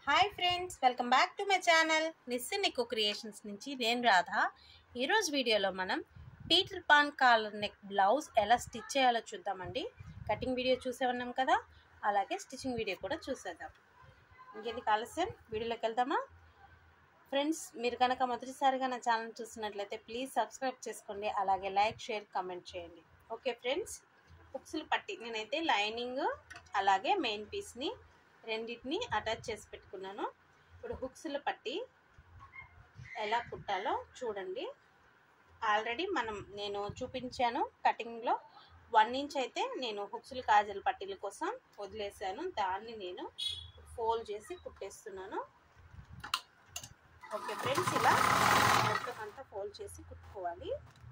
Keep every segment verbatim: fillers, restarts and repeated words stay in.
Hi friends, welcome back to my channel Nissi Nikku Creations నుంచి నేను రాధా. ఈరోజు వీడియోలో మనం Peter Pan collar neck blouse ఎలా స్టిచ్ చేయాలో చూద్దామండి. కటింగ్ వీడియో చూసే ఉన్నాం కదా, అలాగే స్టిచ్చింగ్ వీడియో కూడా చూసేద్దాం. ఇంకెందుకు ఆలస్యం, వీడియోలోకి వెళ్దామా? ఫ్రెండ్స్, మీరు కనుక మొదటిసారిగా నా ఛానల్ చూస్తున్నట్లయితే ప్లీజ్ సబ్స్క్రైబ్ చేసుకోండి, అలాగే లైక్ షేర్ కామెంట్ చేయండి. ఓకే ఫ్రెండ్స్, హుక్స్లు పట్టి నేనైతే లైనింగ్ అలాగే మెయిన్ పీస్ని రెండింటిని అటాచ్ చేసి పెట్టుకున్నాను. ఇప్పుడు హుక్స్లు పట్టి ఎలా కుట్టాలో చూడండి. ఆల్రెడీ మనం నేను చూపించాను కటింగ్లో. వన్ ఇంచ్ అయితే నేను హుక్స్లు కాజల్ పట్టీల కోసం వదిలేసాను, దాన్ని నేను ఫోల్డ్ చేసి కుట్టేస్తున్నాను. ఓకే ఫ్రెండ్స్, ఇలా మొత్తం అంతా ఫోల్డ్ చేసి కుట్టుకోవాలి.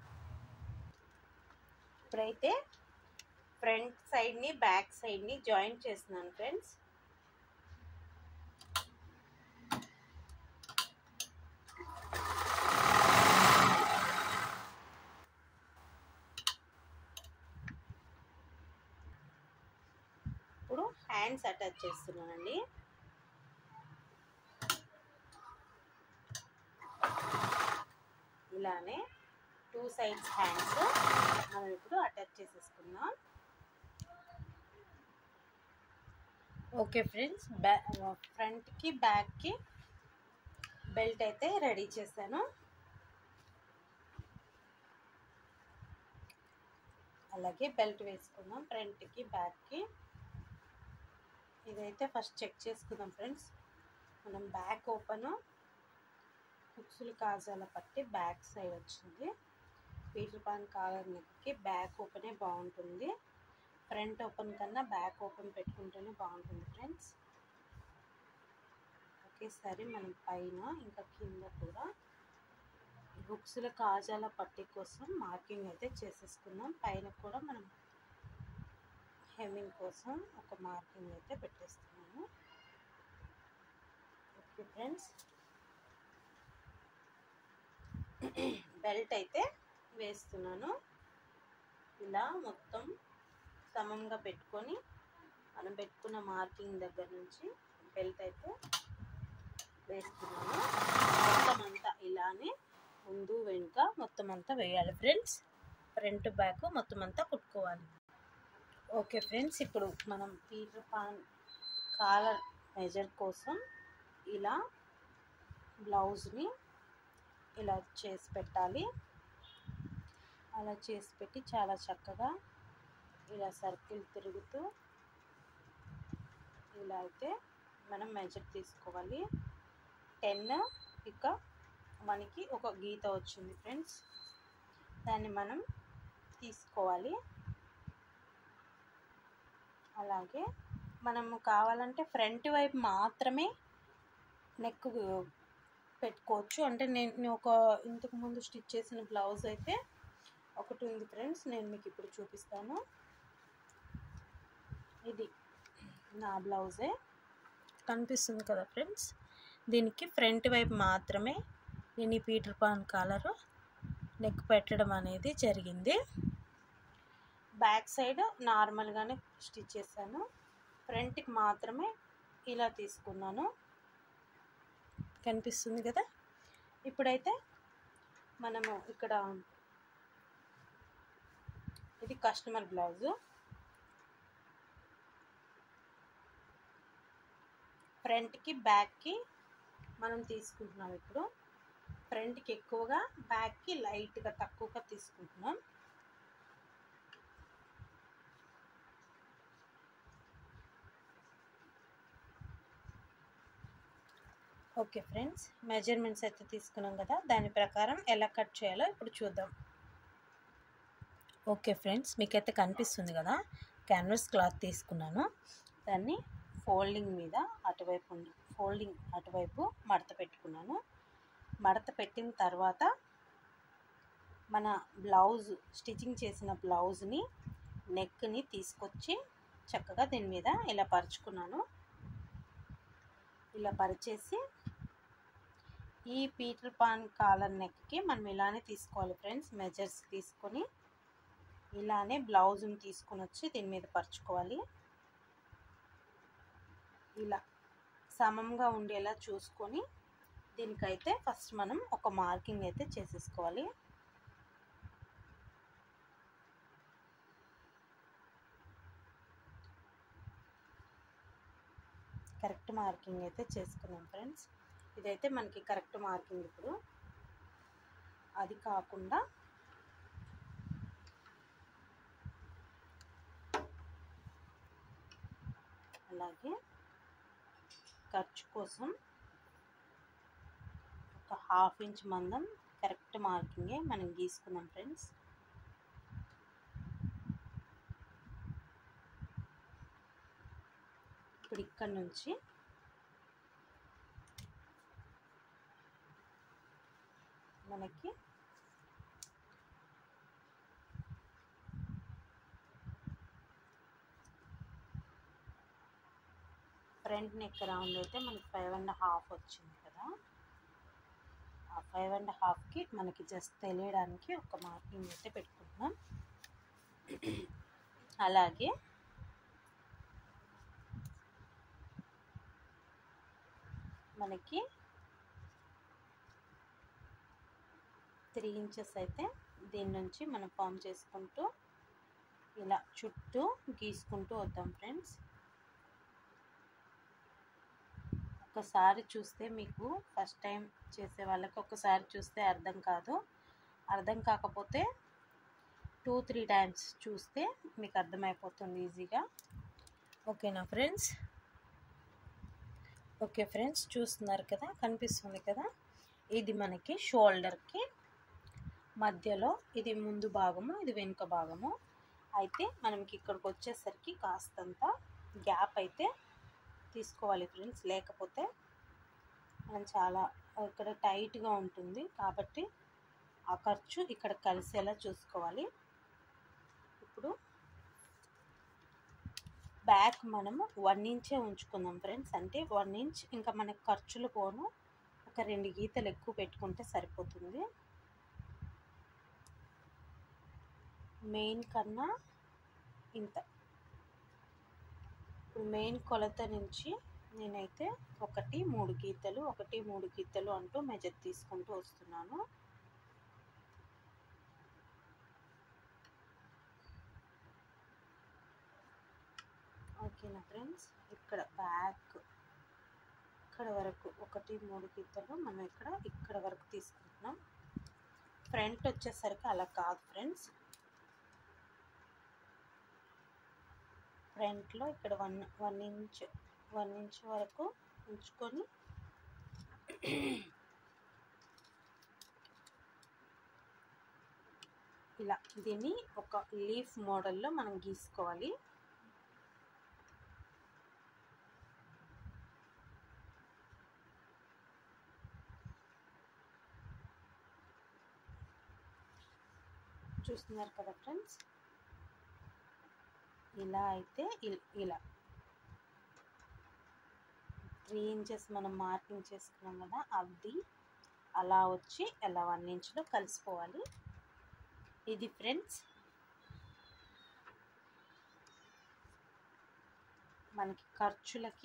ఇప్పుడైతే ఫ్రంట్ సైడ్ని బ్యాక్ సైడ్ని జాయింట్ చేస్తున్నాను ఫ్రెండ్స్. ఇప్పుడు హ్యాండ్స్ అటాచ్ చేస్తున్నానండి. ఇలానే టూ సైడ్స్ హ్యాండ్స్ మనం ఇప్పుడు అటాచ్ చేసేసుకుందాం. ఓకే ఫ్రెండ్స్, బ్యా ఫ్రంట్కి బ్యాక్కి బెల్ట్ అయితే రెడీ చేశాను. అలాగే బెల్ట్ వేసుకుందాం ఫ్రంట్కి బ్యాక్కి. ఇదైతే ఫస్ట్ చెక్ చేసుకుందాం ఫ్రెండ్స్. మనం బ్యాక్ ఓపెన్ హుక్స్లు కాజాల పట్టి బ్యాక్ సైడ్ వచ్చింది. పీటర్ పాన్ కాలర్ నెక్కి బ్యాక్ ఓపెనే బాగుంటుంది. ఫ్రంట్ ఓపెన్ కన్నా బ్యాక్ ఓపెన్ పెట్టుకుంటేనే బాగుంటుంది ఫ్రెండ్స్. ఒకేసారి మనం పైన ఇంకా కింద కూడా హుక్స్ల కాజాల పట్టి కోసం మార్కింగ్ అయితే చేసేసుకుందాం. పైన కూడా మనం హెమ్మింగ్ కోసం ఒక మార్కింగ్ అయితే పెట్టేస్తున్నాను. ఓకే ఫ్రెండ్స్, బెల్ట్ అయితే వేస్తున్నాను. ఇలా మొత్తం సమంగా పెట్టుకొని మనం పెట్టుకున్న మార్కింగ్ దగ్గర నుంచి బెల్ట్ అయితే వేస్తున్నాను. మొత్తం అంతా ఇలానే ముందు వెనుక మొత్తం అంతా వేయాలి ఫ్రెండ్స్. ఫ్రంట్ బ్యాక్ మొత్తం అంతా కుట్టుకోవాలి. ఓకే ఫ్రెండ్స్, ఇప్పుడు మనం పీటర్ పాన్ కాలర్ మెజర్ కోసం ఇలా బ్లౌజ్ని ఇలా చేసి పెట్టాలి. అలా చేసి పెట్టి చాలా చక్కగా ఇలా సర్కిల్ తిరుగుతూ ఇలా అయితే మనం మెజర్ తీసుకోవాలి. టెన్ ఇక మనకి ఒక గీత వచ్చింది ఫ్రెండ్స్, దాన్ని మనం తీసుకోవాలి. అలాగే మనము కావాలంటే ఫ్రంట్ వైపు మాత్రమే నెక్ పెట్టుకోవచ్చు. అంటే నేను ఒక ఇంతకు ముందు స్టిచ్ చేసిన బ్లౌజ్ అయితే ఒకటి ఉంది ఫ్రెండ్స్, నేను మీకు ఇప్పుడు చూపిస్తాను. ఇది నా బ్లౌజే, కనిపిస్తుంది కదా ఫ్రెండ్స్. దీనికి ఫ్రంట్ వైపు మాత్రమే నేను ఈ పీటర్ పాన్ కాలర్ నెక్ పెట్టడం అనేది జరిగింది. బ్యాక్ సైడ్ నార్మల్గానే స్టిచ్ చేశాను. ఫ్రంట్కి మాత్రమే ఇలా తీసుకున్నాను, కనిపిస్తుంది కదా. ఇప్పుడైతే మనము ఇక్కడ ఇది కస్టమర్ బ్లౌజు. ఫ్రంట్కి బ్యాక్కి మనం తీసుకుంటున్నాం. ఇప్పుడు ఫ్రంట్కి ఎక్కువగా, బ్యాక్కి లైట్గా తక్కువగా తీసుకుంటున్నాం. ఓకే ఫ్రెండ్స్, మెజర్మెంట్స్ అయితే తీసుకున్నాం కదా, దాని ప్రకారం ఎలా కట్ చేయాలో ఇప్పుడు చూద్దాం. ఓకే ఫ్రెండ్స్, మీకైతే కనిపిస్తుంది కదా, క్యాన్వాస్ క్లాత్ తీసుకున్నాను. దాన్ని ఫోల్డింగ్ మీద అటువైపు ఫోల్డింగ్ అటువైపు మడత పెట్టుకున్నాను. మడత పెట్టిన తర్వాత మన బ్లౌజ్ స్టిచ్చింగ్ చేసిన బ్లౌజ్ని నెక్ని తీసుకొచ్చి చక్కగా దీని మీద ఇలా పరుచుకున్నాను. ఇలా పరిచేసి ఈ పీటర్ పాన్ కాలర్ నెక్కి మనం ఇలానే తీసుకోవాలి ఫ్రెండ్స్. మెజర్స్ తీసుకొని ఇలానే బ్లౌజ్ని తీసుకొని వచ్చి దీని మీద పరుచుకోవాలి. ఇలా సమంగా ఉండేలా చూసుకొని దీనికైతే ఫస్ట్ మనం ఒక మార్కింగ్ అయితే చేసేసుకోవాలి. కరెక్ట్ మార్కింగ్ అయితే చేసుకున్నాం ఫ్రెండ్స్. ఇదైతే మనకి కరెక్ట్ మార్కింగ్. ఇప్పుడు అది కాకుండా అలాగే ఖర్చు కోసం ఒక హాఫ్ ఇంచ్ మందం కరెక్ట్ మార్కింగే మనం గీసుకున్నాం ఫ్రెండ్స్. ఇప్పుడు ఇక్కడ నుంచి మనకి ఫ్రంట్ నెక్ రౌండ్ అయితే మనకి ఫైవ్ అండ్ హాఫ్ వచ్చింది కదా, ఆ ఫైవ్ అండ్ హాఫ్కి మనకి జస్ట్ తెలియడానికి ఒక మార్కింగ్ అయితే పెట్టుకుంటున్నాం. అలాగే మనకి త్రీ ఇంచెస్ అయితే దీని నుంచి మనం ఫామ్ చేసుకుంటూ ఇలా చుట్టూ గీసుకుంటూ వద్దాం ఫ్రెండ్స్. ఒకసారి చూస్తే మీకు ఫస్ట్ టైం చేసే వాళ్ళకి ఒకసారి చూస్తే అర్థం కాదు, అర్థం కాకపోతే టూ త్రీ టైమ్స్ చూస్తే మీకు అర్థమైపోతుంది ఈజీగా. ఓకేనా ఫ్రెండ్స్? ఓకే ఫ్రెండ్స్, చూస్తున్నారు కదా, కనిపిస్తుంది కదా, ఇది మనకి షోల్డర్కి మధ్యలో ఇది ముందు భాగము, ఇది వెనుక భాగము. అయితే మనకి ఇక్కడికి వచ్చేసరికి కాస్తంత గ్యాప్ అయితే తీసుకోవాలి ఫ్రెండ్స్, లేకపోతే మనం చాలా ఇక్కడ టైట్గా ఉంటుంది కాబట్టి ఆ ఖర్చు ఇక్కడ కలిసేలా చూసుకోవాలి. ఇప్పుడు బ్యాక్ మనము వన్ ఇంచే ఉంచుకుందాం ఫ్రెండ్స్. అంటే వన్ ఇంచ్ ఇంకా మనకు ఖర్చులు పోను ఒక రెండు గీతలు ఎక్కువ పెట్టుకుంటే సరిపోతుంది. మెయిన్ కన్నా ఇంత. ఇప్పుడు మెయిన్ కొలత నుంచి నేనైతే ఒకటి మూడు గీతలు ఒకటి మూడు గీతలు అంటూ మెజర్ తీసుకుంటూ వస్తున్నాను. ఓకేనా ఫ్రెండ్స్? ఇక్కడ బ్యాక్ ఇక్కడ వరకు ఒకటి మూడు గీతలు మనం ఇక్కడ ఇక్కడ వరకు తీసుకుంటున్నాం. ఫ్రంట్ వచ్చేసరికి అలా కాదు ఫ్రెండ్స్, ఫ్రంట్లో ఇక్కడ one one inch one inch వరకు ఉంచుకొని ఇలా దీన్ని ఒక లీఫ్ మోడల్లో మనం గీసుకోవాలి. చూస్తున్నారు కదా ఫ్రెండ్స్, ఇలా అయితే ఇలా త్రీ ఇంచెస్ మనం మార్కింగ్ చేసుకున్నాం కదా, అది అలా వచ్చి అలా వన్ ఇంచ్లో కలిసిపోవాలి. ఇది ఫ్రెండ్స్ మనకి ఖర్చులకి.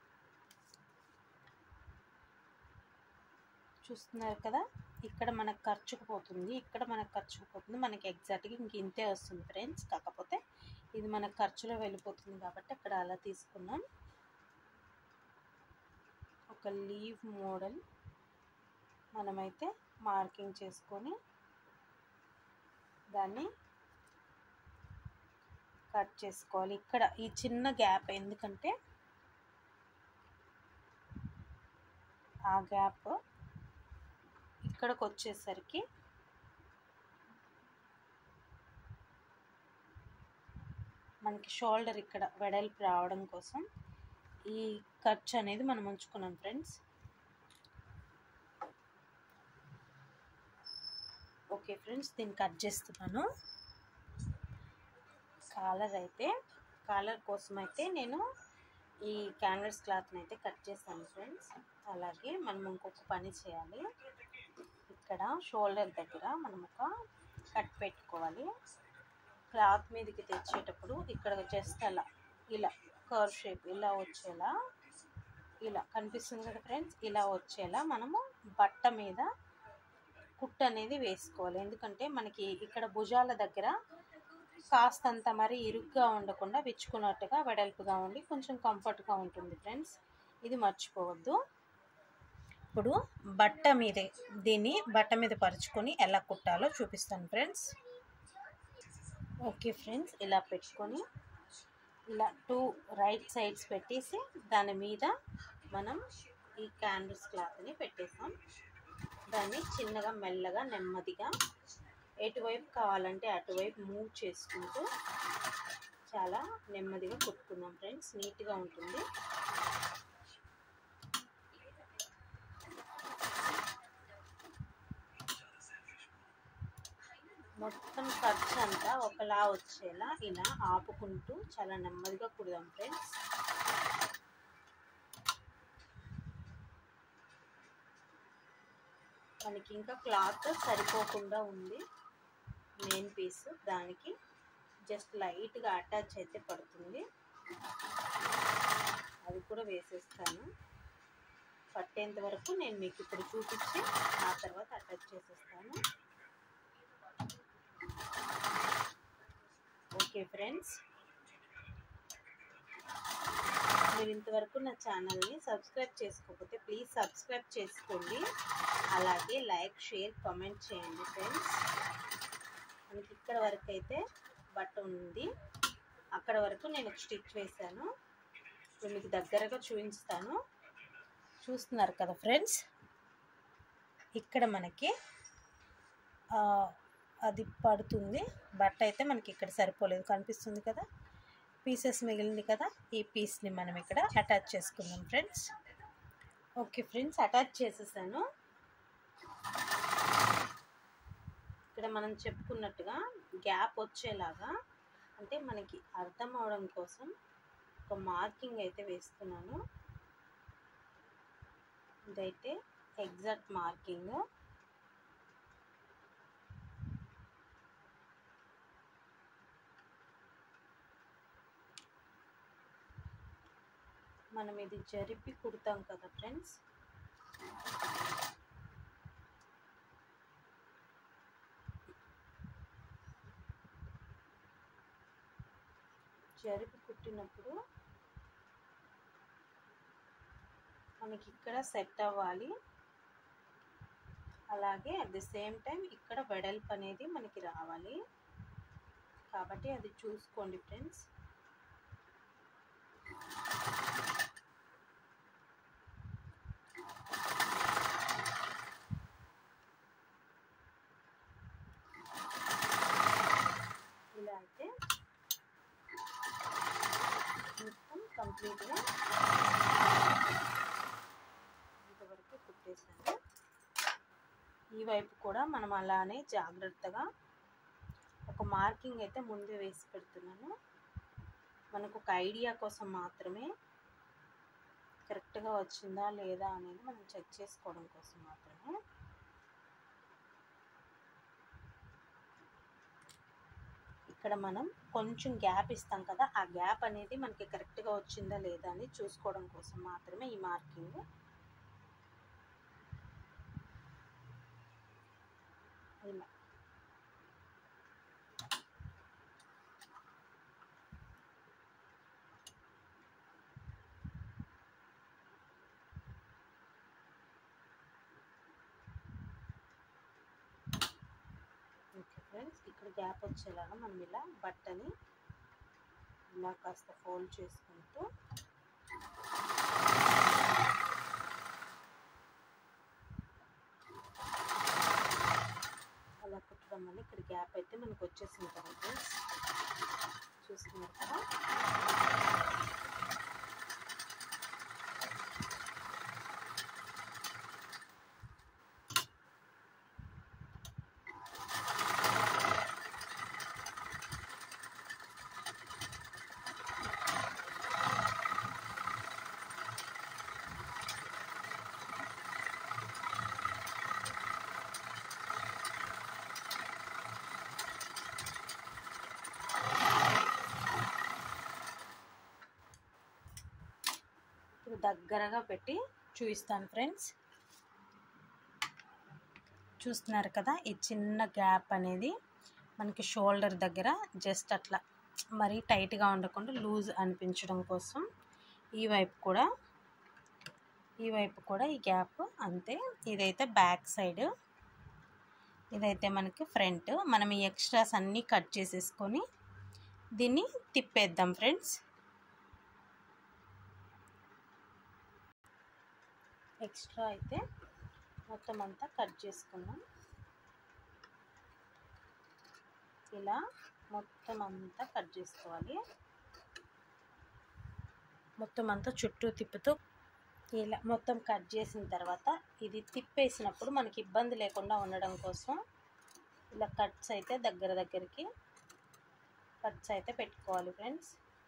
చూస్తున్నారు కదా, ఇక్కడ మనకు ఖర్చుకు పోతుంది, ఇక్కడ మనకు ఖర్చుకు పోతుంది, మనకి ఎగ్జాక్ట్గా ఇంక ఇంతే వస్తుంది ఫ్రెండ్స్. కాకపోతే ఇది మనకు ఖర్చులో వెళ్ళిపోతుంది కాబట్టి అక్కడ అలా తీసుకున్నాం. ఒక లీవ్ మోడల్ మనమైతే మార్కింగ్ చేసుకొని దాన్ని కట్ చేసుకోవాలి. ఇక్కడ ఈ చిన్న గ్యాప్ ఎందుకంటే ఆ గ్యాప్ ఇక్కడికి వచ్చేసరికి మనకి షోల్డర్ ఇక్కడ వెడల్పు రావడం కోసం ఈ ఖర్చు అనేది మనం ఉంచుకున్నాం ఫ్రెండ్స్. ఓకే ఫ్రెండ్స్, దీన్ని కట్ చేస్తున్నాను. కాలర్ అయితే కాలర్ కోసం అయితే నేను ఈ క్యాన్వాస్ క్లాత్ని అయితే కట్ చేస్తాను ఫ్రెండ్స్. అలాగే మనం ఇంకొక పని చేయాలి, ఇక్కడ షోల్డర్ దగ్గర మనం ఒక కట్ పెట్టుకోవాలి. క్లాత్ మీదకి తెచ్చేటప్పుడు ఇక్కడ జస్ట్ అలా ఇలా కర్వ్ షేప్ ఇలా వచ్చేలా ఇలా కనిపిస్తుంది కదా ఫ్రెండ్స్, ఇలా వచ్చేలా మనము బట్ట మీద కుట్టు అనేది వేసుకోవాలి. ఎందుకంటే మనకి ఇక్కడ భుజాల దగ్గర కాస్తంత మరి ఇరుగ్గా ఉండకుండా విచ్చుకున్నట్టుగా వెడల్పుగా ఉండి కొంచెం కంఫర్ట్గా ఉంటుంది ఫ్రెండ్స్, ఇది మర్చిపోవద్దు. ఇప్పుడు బట్ట మీద దీన్ని బట్ట మీద పరుచుకొని ఎలా కుట్టాలో చూపిస్తాను ఫ్రెండ్స్. ఓకే ఫ్రెండ్స్, ఇలా పెట్టుకొని ఇలా టూ రైట్ సైడ్స్ పెట్టేసి దాని మీద మనం ఈ క్యాన్వాస్ క్లాత్ని పెట్టేసాం. దాన్ని చిన్నగా మెల్లగా నెమ్మదిగా ఎటువైపు కావాలంటే అటువైపు మూవ్ చేసుకుంటూ చాలా నెమ్మదిగా కుట్టుకుందాం ఫ్రెండ్స్, నీట్గా ఉంటుంది. మొత్తం ఖర్చు అంతా ఒకలా వచ్చేలా ఇలా ఆపుకుంటూ చాలా నెమ్మదిగా కుడదాం ఫ్రెండ్స్. మనకి ఇంకా క్లాత్ సరిపోకుండా ఉంది మెయిన్ పీస్, దానికి జస్ట్ లైట్గా అటాచ్ అయితే పడుతుంది, అది కూడా వేసేస్తాను. పట్టేంత వరకు నేను మీకు ఇప్పుడు చూపించి ఆ తర్వాత అటాచ్ చేసేస్తాను. ఓకే ఫ్రెండ్స్, మీరు ఇంతవరకు నా ఛానల్ని సబ్స్క్రైబ్ చేసుకోకపోతే ప్లీజ్ సబ్స్క్రైబ్ చేసుకోండి. అలాగే లైక్, షేర్, కామెంట్ చేయండి ఫ్రెండ్స్. మనకి ఇక్కడ వరకు అయితే బట్ట ఉంది, అక్కడ వరకు నేను ఒక స్టిచ్ వేసాను. ఇప్పుడు మీకు దగ్గరగా చూపిస్తాను, చూస్తున్నారు కదా ఫ్రెండ్స్. ఇక్కడ మనకి అది పడుతుంది, బట్ట అయితే మనకి ఇక్కడ సరిపోలేదు, కనిపిస్తుంది కదా, పీసెస్ మిగిలింది కదా, ఈ పీస్ని మనం ఇక్కడ అటాచ్ చేసుకుందాం ఫ్రెండ్స్. ఓకే ఫ్రెండ్స్, అటాచ్ చేసేసాను. ఇక్కడ మనం చెప్పుకున్నట్టుగా గ్యాప్ వచ్చేలాగా, అంటే మనకి అర్థం అవడం కోసం ఒక మార్కింగ్ అయితే వేస్తున్నాను. ఇదైతే ఎగ్జాక్ట్ మార్కింగ్. మనం ఇది జరిపి కుడతాం కదా ఫ్రెండ్స్, జరిపి కుట్టినప్పుడు మనకి ఇక్కడ సెట్ అవ్వాలి, అలాగే అట్ ది సేమ్ టైం ఇక్కడ వెడల్పు అనేది మనకి రావాలి, కాబట్టి అది చూసుకోండి ఫ్రెండ్స్. ఇలా అయితే మొత్తం కంప్లీట్గా ఇంతవరకు కుట్టేసాను. ఈ వైపు కూడా మనం అలానే జాగ్రత్తగా ఒక మార్కింగ్ అయితే ముందే వేసి పెడుతున్నాను, మనకు ఒక ఐడియా కోసం మాత్రమే, కరెక్ట్గా వచ్చిందా లేదా అనేది మనం చెక్ చేసుకోవడం కోసం మాత్రమే. ఇక్కడ మనం కొంచెం గ్యాప్ ఇస్తాం కదా, ఆ గ్యాప్ అనేది మనకి కరెక్ట్గా వచ్చిందా లేదా అని చూసుకోవడం కోసం మాత్రమే ఈ మార్కింగ్. ఇలా ఓకే ఫ్రెండ్స్, ఇక్కడ గ్యాప్ వచ్చేలాగా మనం ఇలా బట్టని ఇలా కాస్త ఫోల్డ్ చేసుకుంటూ అలా కుట్టడం వల్ల ఇక్కడ గ్యాప్ అయితే మనకు వచ్చేసింది కదా ఫ్రెండ్స్, చూస్తున్నారు కదా. దగ్గరగా పెట్టి చూపిస్తాను ఫ్రెండ్స్. చూస్తున్నారు కదా, ఈ చిన్న గ్యాప్ అనేది మనకి షోల్డర్ దగ్గర జస్ట్ అట్లా మరీ టైట్గా ఉండకుండా లూజ్ అనిపించడం కోసం ఈ వైపు కూడా ఈ వైపు కూడా ఈ గ్యాప్ అంతే. ఇదైతే బ్యాక్ సైడ్, ఇదైతే మనకి ఫ్రంట్. మనం ఈ ఎక్స్ట్రాస్ అన్నీ కట్ చేసేసుకొని దీన్ని తిప్పేద్దాం ఫ్రెండ్స్. ఎక్స్ట్రా అయితే మొత్తం అంతా కట్ చేసుకుందాం. ఇలా మొత్తం అంతా కట్ చేసుకోవాలి. మొత్తం అంతా చుట్టూ తిప్పుతూ ఇలా మొత్తం కట్ చేసిన తర్వాత ఇది తిప్పేసినప్పుడు మనకి ఇబ్బంది లేకుండా ఉండడం కోసం ఇలా కట్స్ అయితే దగ్గర దగ్గరికి కట్స్ అయితే పెట్టుకోవాలి ఫ్రెండ్స్.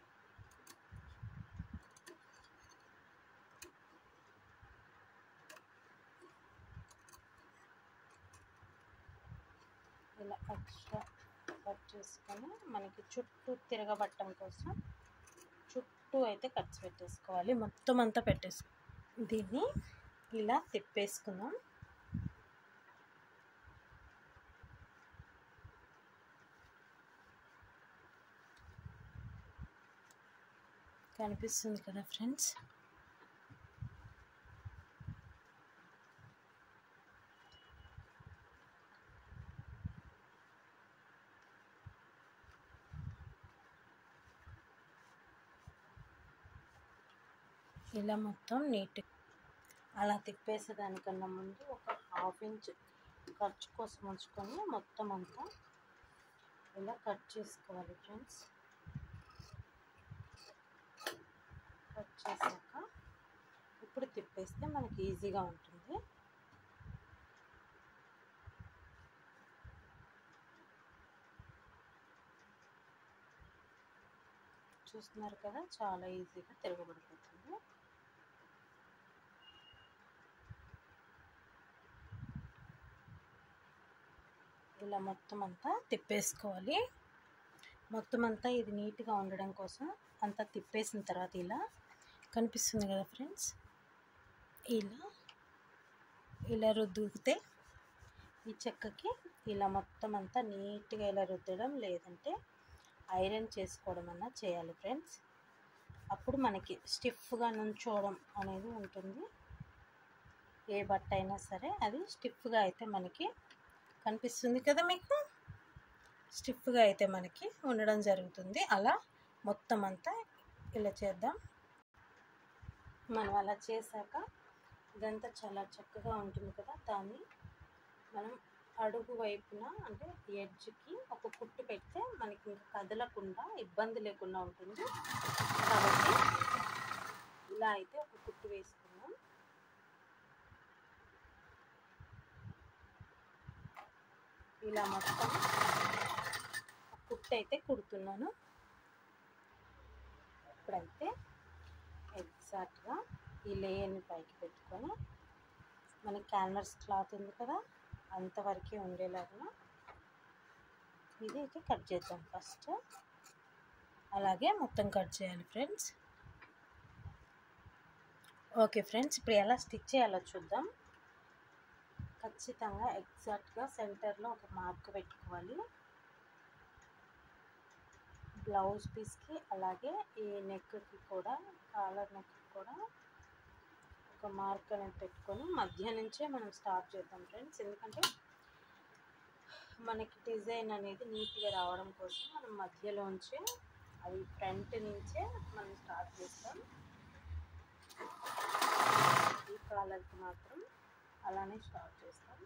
ఇలా ఎక్స్ట్రా కట్ చేసుకొని మనకి చుట్టూ తిరగబట్టడం కోసం చుట్టూ అయితే కట్స్ పెట్టేసుకోవాలి. మొత్తం అంతా పెట్టేసుకో దీన్ని ఇలా తిప్పేసుకుందాం. కనిపిస్తుంది కదా ఫ్రెండ్స్. ఇలా మొత్తం నీట్ అలా తిప్పేసేదానికన్నా ముందు ఒక హాఫ్ ఇంచ్ ఖర్చు కోసం ఉంచుకొని మొత్తం అంతా ఇలా కట్ చేసుకోవాలి ఫ్రెండ్స్. కట్ చేశాక ఇప్పుడు తిప్పేస్తే మనకి ఈజీగా ఉంటుంది. చూస్తున్నారు కదా, చాలా ఈజీగా తిరగబడిపోతుంది. ఇలా మొత్తం అంతా తిప్పేసుకోవాలి. మొత్తం అంతా ఇది నీట్గా ఉండడం కోసం అంతా తిప్పేసిన తర్వాత ఇలా కనిపిస్తుంది కదా ఫ్రెండ్స్, ఇలా ఇలా రుద్దితే ఈ చెక్కకి ఇలా మొత్తం అంతా నీట్గా ఇలా రుద్దడం, లేదంటే ఐరన్ చేసుకోవడం అన్నా చేయాలి ఫ్రెండ్స్. అప్పుడు మనకి స్టిఫ్గా నుంచోవడం అనేది ఉంటుంది. ఏ బట్ట అయినా సరే అది స్టిఫ్గా అయితే మనకి కనిపిస్తుంది కదా, మీకు స్టిఫ్గా అయితే మనకి ఉండడం జరుగుతుంది. అలా మొత్తం అంతా ఇలా చేద్దాం. మనం అలా చేశాక ఇదంతా చాలా చక్కగా ఉంటుంది కదా. దాన్ని మనం అడుగు వైపున అంటే ఎడ్జ్కి ఒక కుట్టు పెడితే మనకి ఇంకా కదలకుండా ఇబ్బంది లేకుండా ఉంటుంది. కాబట్టి ఇలా అయితే ఒక కుట్టు వేసుకుందాం. ఇలా మొత్తం కుట్టు అయితే కుడుతున్నాను. ఇప్పుడైతే ఎగ్జాక్ట్గా ఈ లేయర్ని పైకి పెట్టుకొని మనకి క్యాన్వాస్ క్లాత్ ఉంది కదా, అంతవరకే ఉండేలాగా ఇది అయితే కట్ చేద్దాం ఫస్ట్. అలాగే మొత్తం కట్ చేయాలి ఫ్రెండ్స్. ఓకే ఫ్రెండ్స్, ఇప్పుడు ఎలా స్టిచ్ చేయాలో చూద్దాం. ఖచ్చితంగా ఎగ్జాక్ట్గా సెంటర్లో ఒక మార్క్ పెట్టుకోవాలి. బ్లౌజ్ పీస్కి అలాగే ఈ నెక్కి కూడా, కాలర్ నెక్కి కూడా ఒక మార్క్ అనేది పెట్టుకొని మధ్య నుంచే మనం స్టార్ట్ చేద్దాం ఫ్రెండ్స్. ఎందుకంటే మనకి డిజైన్ అనేది నీట్గా రావడం కోసం మనం మధ్యలోంచి అది ఫ్రంట్ నుంచే మనం స్టార్ట్ చేస్తాం. ఈ కాలర్కి మాత్రం అలానే స్టార్ట్ చేస్తాం.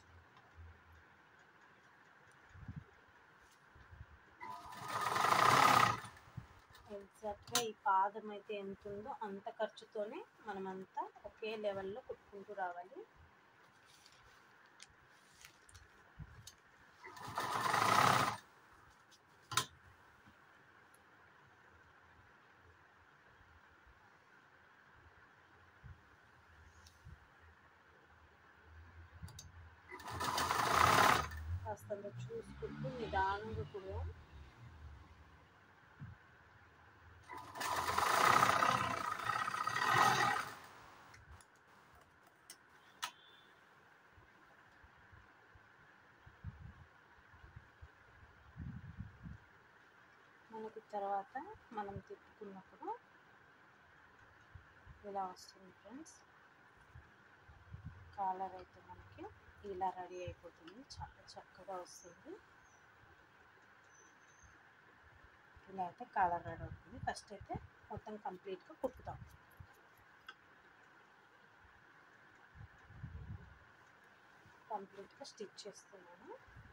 ఎగ్జాక్ట్గా ఈ పాదం అయితే ఎంత ఉందో అంత ఖర్చుతోనే మనమంతా ఒకే లెవెల్లో కుట్టుకుంటూ రావాలి. కాస్తంత చూసుకుంటూ నిదానంగా కూడా తర్వాత మనం తిప్పుకున్నప్పుడు ఇలా వస్తుంది ఫ్రెండ్స్. కాలర్ అయితే మనకి ఇలా రెడీ అయిపోతుంది, చాలా చక్కగా వస్తుంది. ఇలా అయితే కాలర్ రెడీ అవుతుంది. ఫస్ట్ అయితే మొత్తం కంప్లీట్గా కుట్టుతాం. కంప్లీట్గా స్టిచ్ చేస్తున్నాను.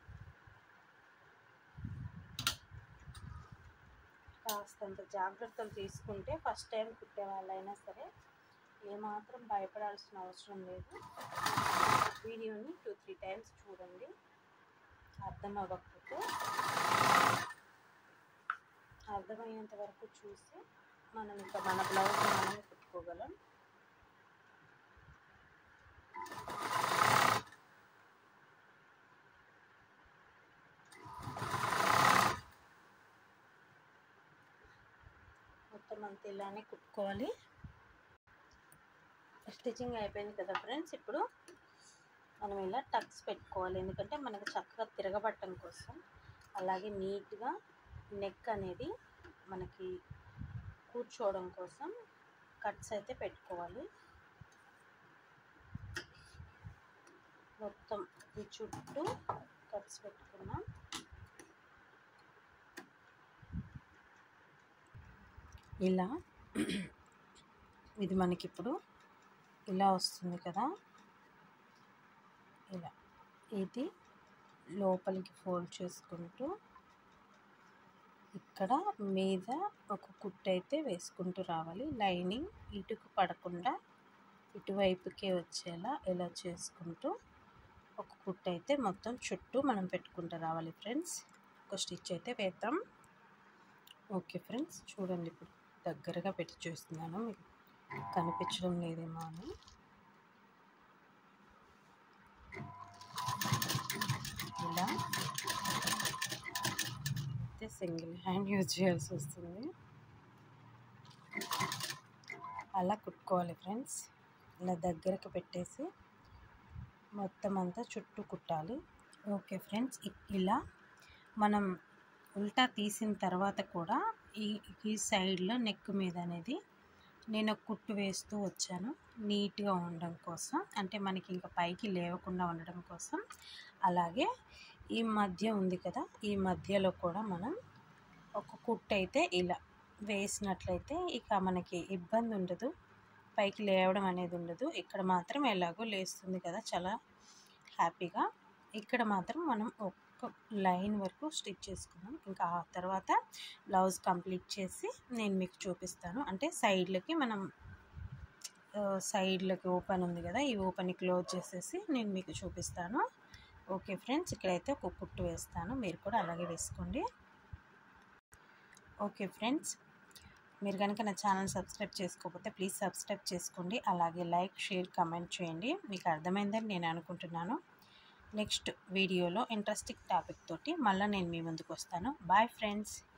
కాస్తంత జాగ్రత్తలు తీసుకుంటే ఫస్ట్ టైం కుట్టే వాళ్ళైనా సరే ఏమాత్రం భయపడాల్సిన అవసరం లేదు. వీడియోని టూ త్రీ టైమ్స్ చూడండి. అర్థం అవ్వకపోతే అర్థమయ్యేంత వరకు చూసి మనం ఇంకా మన బ్లౌజ్ మనమే కుట్టుకోగలం. మొత్తం అంతా ఇలానే కుట్టుకోవాలి. స్టిచ్చింగ్ అయిపోయింది కదా ఫ్రెండ్స్. ఇప్పుడు మనం ఇలా టక్స్ పెట్టుకోవాలి, ఎందుకంటే మనకు చక్కగా తిరగబట్టడం కోసం, అలాగే నీట్గా నెక్ అనేది మనకి కూర్చోవడం కోసం కట్స్ అయితే పెట్టుకోవాలి. మొత్తం ఈ చుట్టూ కట్స్ పెట్టుకున్నాం. ఇలా ఇది మనకి ఇప్పుడు ఇలా వస్తుంది కదా, ఇలా ఇది లోపలికి ఫోల్డ్ చేసుకుంటూ ఇక్కడ మీద ఒక కుట్టు అయితే వేసుకుంటూ రావాలి. లైనింగ్ ఇటుకు పడకుండా ఇటువైపుకే వచ్చేలా ఇలా చేసుకుంటూ ఒక కుట్టు అయితే మొత్తం చుట్టూ మనం పెట్టుకుంటూ రావాలి ఫ్రెండ్స్. ఒక స్టిచ్ అయితే వేద్దాం. ఓకే ఫ్రెండ్స్, చూడండి ఇప్పుడు దగ్గరగా పెట్టి చూస్తున్నాను, మీకు కనిపించడం లేదేమో అని. ఇలా అయితే సింగిల్ హ్యాండ్ యూజ్ చేయాల్సి వస్తుంది. అలా కుట్టుకోవాలి ఫ్రెండ్స్. ఇలా దగ్గరకు పెట్టేసి మొత్తం అంతా చుట్టూ కుట్టాలి. ఓకే ఫ్రెండ్స్, ఇలా మనం ఉల్టా తీసిన తర్వాత కూడా ఈ ఈ సైడ్లో నెక్ మీద అనేది నేను ఒక కుట్టు వేస్తూ వచ్చాను, నీట్గా ఉండడం కోసం, అంటే మనకి ఇంకా పైకి లేవకుండా ఉండడం కోసం. అలాగే ఈ మధ్య ఉంది కదా, ఈ మధ్యలో కూడా మనం ఒక కుట్టు అయితే ఇలా వేసినట్లయితే ఇక మనకి ఇబ్బంది ఉండదు, పైకి లేవడం అనేది ఉండదు. ఇక్కడ మాత్రం ఎలాగో లేస్తుంది కదా చాలా హ్యాపీగా. ఇక్కడ మాత్రం మనం ఒక్క లైన్ వరకు స్టిచ్ చేసుకున్నాం. ఇంకా ఆ తర్వాత బ్లౌజ్ కంప్లీట్ చేసి నేను మీకు చూపిస్తాను. అంటే సైడ్లకి మనం సైడ్లకి ఓపెన్ ఉంది కదా, ఈ ఓపెన్ క్లోజ్ చేసేసి నేను మీకు చూపిస్తాను. ఓకే ఫ్రెండ్స్, ఇక్కడైతే ఒక కుట్టు వేస్తాను, మీరు కూడా అలాగే వేసుకోండి. ఓకే ఫ్రెండ్స్, మీరు కనుక నా ఛానల్ సబ్స్క్రైబ్ చేసుకోకపోతే ప్లీజ్ సబ్స్క్రైబ్ చేసుకోండి. అలాగే లైక్, షేర్, కమెంట్ చేయండి. మీకు అర్థమైందని నేను అనుకుంటున్నాను. నెక్స్ట్ వీడియోలో ఇంట్రెస్టింగ్ టాపిక్ తోటి మళ్ళీ నేను మీ ముందుకు వస్తాను. Bye friends.